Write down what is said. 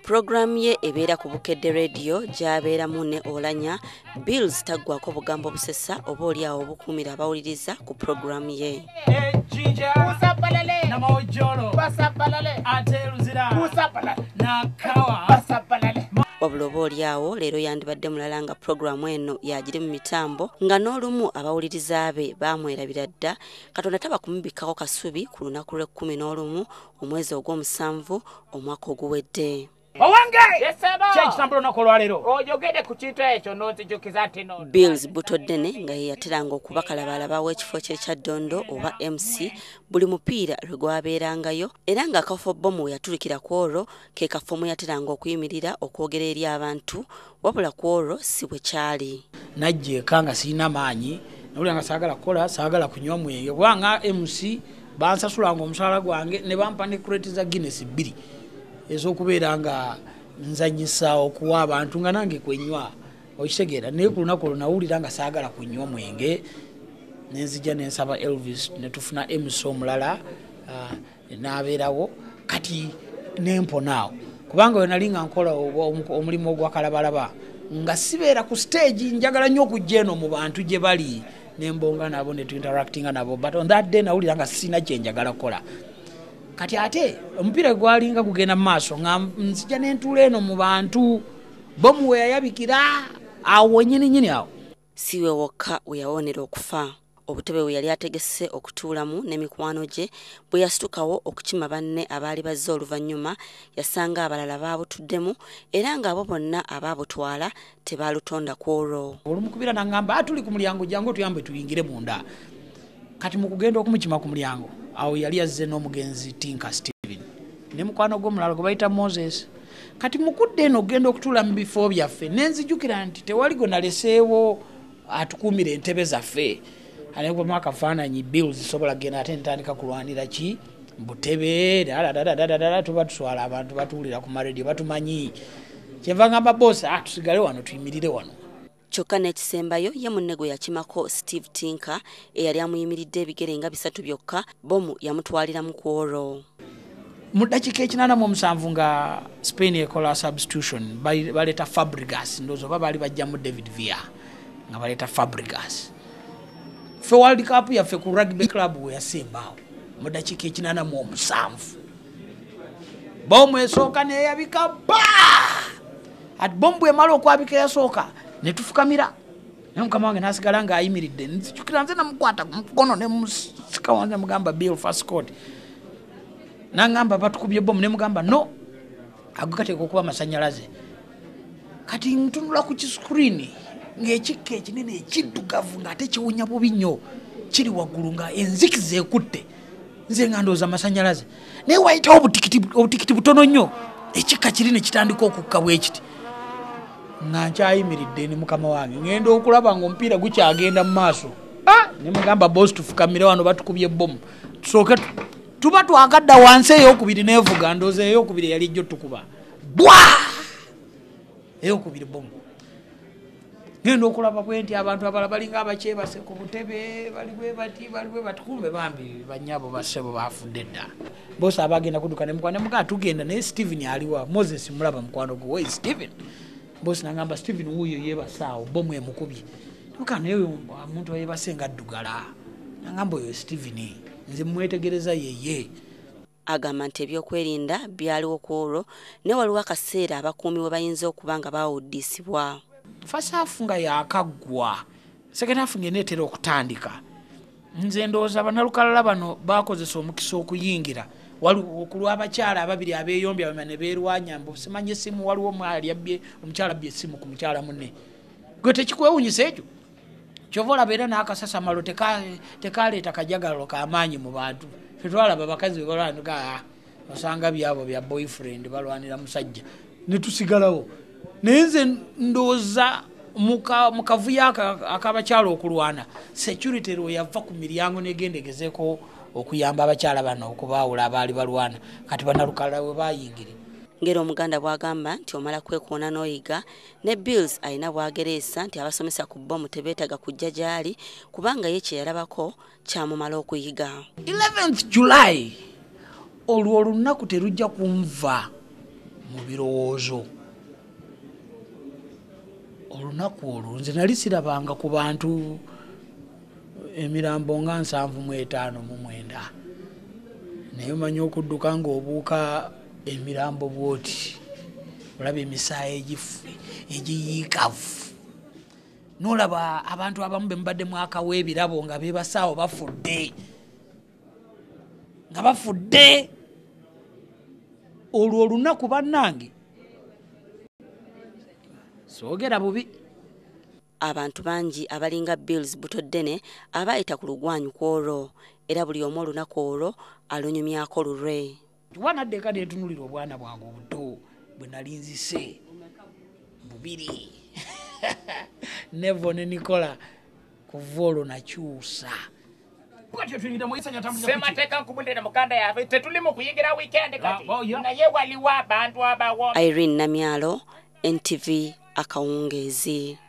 Program ye ebeera ku Bukedde Radio gy'abeeramu ne Olanya Bills taggwako bugambo busesa oba oli awo obukuumira abawuliriza ku program ye. Wabula oba oli awo leero yandibadde mulala nga programu eno yagiri mu mitambo nga n'olumu abawuliriza be baamwerabira dda Katonda taba kumubikkako kasubi ku lunaku lwe 11 omwezi ogw'omusanvu omwaka oguwedde. Bills Butodene nga yeyateranga okubakalabalaba w'ekifo kye kya Ddondo oba MC buli mupiira lwe gwabeerangayo era nga akafo bbomu we yatulikira ku olwo ke kafo mwe yateranga okuyimirira okwogera eri abantu wabula ku olwo si bwe kyali. Najje kanga sirina maanyi nolya nga saagala kukola saagala kunywa mwenge kubanga MC bansasulanga omusaala gwange ne bampa ne crate za Guinness 2 ez'okubeera nga nzanyisa okuwa abantu nga nange kwenywa okitegeera naye ku lunaku olwo nawulira nga saagala kunywa mwenge nenzija nensaba Elvis netufuna MC omulala n'abeerawo kati nemponaawo kubanga we nali nga nkola omulimu ogwakalabalaba nga sibeera ku stage njagala nnyo okujja eno mu bantu gye bali nembonga nabo ne tuinteractinga nabo but on that day nawulira nga sina kye njagala kukola. Kati ate omupiira gwalinga kugenda mu maaso nga nzija n'entuula eno mu bantu bbomu we yayabikira awo nyini awo. Siwe wokka we yawonera okufa. Obutebe we yali ategese okutuulamu n'emikwano gye bwe yasitukawo okukima banne abaali bazze oluvannyuma yasanga abalala baabutuddemu era ng'abo bonna abaabutwala tebaalutonda ku olwo. Olumukubira n'angamba tuli ku mulyango jangu tuyambe tuyingire munda. Kati mu kugenda okumukima ku mulyango awo yali azze n'omugenzi Tinka Steven ne mukwano gw'omulala gwe bayita Moses. Kati mukudde eno ogenda okutuula mu bifo byaffe nenzijukira nti tewali gwe naleseewo atukuumira entebe zaffe. Ane gwe mwaka faananyi Bills sobola genda ate ntandika kulwanira ki butebe tuba tuswala abantu batuwulira ku maradio batumanyi kyenva ngamba boss tusigale wano tuyimirire wano. Kyokka n'ekisembayo ye munne gwe yakimako Steve Tinka eyali amuyimiridde ebigere nga 3 byokka bbomu yamutwaliramu ku olwo. Mu ddakiika 87 nga Spain ekola substitution baleeta Fabregas ndowooza oba baali bajjamu David Villa nga baleeta Fabregas. Fe World Cup yaffe ku rugby club we yasembaawo mu ddakiika 87 bbomu esooka neyabika ati bbomu bwemala okwabika eyasooka netufukamira namukama wange nasigala nga ayimiridde nzijukira nze namukwata mukono ne musika wange mugamba Bill first court nangamba batukubye bbomu ne mugamba no agateeka okuba amasanyalaze kati ntunula ku kiscreen ng'ekikka ekinene ekiddugavu ng'ate kiwunya bubi nnyo kiri waggulu nga enzikiza ekutte nze nga ndowooza amasanyalaze naye wayitawo obutikiti butono nnyo ekikka kiri ne kitandika okukka bwe kiti nga nkyayimiridde ne mukama wange ngenda okulaba ng'omupiira gukyagenda mu maaso ne mugamba boss tufukamire wano batukubye bbomu tusooke tuba twagadda wansi ey'okubiri neevuga ndowooza ey'okubiri yali ejjo tukuba bwa ey'okubiri bbomu ngenda okulaba bwe nti abantu abalala balinga abakyebase ku butebe bali bwe bati kumbe bambi bannyabo bassebo baafudde dda bosi abagenda kudduka ne mukwano tugenda naye Steven aliwa Moses mulaba mukwano gwe we Steven bosi nangamba Steven wuyo yebasaawo bbomu emukubye muka naye omuntu ayebase nga ddugala nangamba oyo Steven nze mwetegereza yeye. Agamba nti ebyokwerinda byaliwo ku olwo ne waliwo akaseera abakuumi we bayinza okuba nga baawuddisibwa. First half nga yakaggwa second half ng'eneetera okutandika nze ndowooza bannalukalala bano bakozesa omukisa okuyingira waliwo ku lw'abakyala ababiri abeeyombya ne beerwanya mbu simanyi essimu waliwo omwali yabbye omukyala abbye essimu ku mukyala munne gwe tekikwewunyisa ekyo kyova olaba era n'akasasamalo tekaleeta kajagalalo k'amaanyi mu bantu fe twalaba abakazi be balwanira osanga byabo bya boyfriend balwanira musajja ne tusigalawo naye nze ndowooza mu kavuyo akabakyala okulwana security lwe yava ku miryango negendegezeeko okuyamba abakyala bano okubaawula abaali balwana kati bannalukalala we bayingire. Ngero omuganda bwagamba nti omala kwekuuna n'oyiga ne Bills alina bwagereesa nti abasomesa ku bbomu tebeetaga kujja gy'ali kubanga ye kye yalabako kyamumala okuyiga. 11th July olwo olunaku terujja kunva mu birowoozo. Olunaku olwo nze nali sirabanga ku bantu emirambo nga 759 naye omanyi okudduka ng'obuuka emirambo bwoti olaba emisaayi egiyiikavu n'olaba abantu abamu be mubadde mwakawo ebirabo nga beebasaawo bafudde nga bafudde. Olwo olunaku bannange soogera bubi. Abantu bangi abalinga Bills Butoddene abayita ku lugwanyu kwolwo era buli omu olunaku olwo alunyumyako lulwe. Wanaddeeka neetunulira obwana bwange obuto bwe nali nzise bubiri Nevo ne Nicola kuva olwo nakyusa. Semateeka nkubulira mukanda yafe tetuli mu kuyigira weekend kati naye waliwo abantu abawo. Irene Namyalo, NTV Akawungeezi.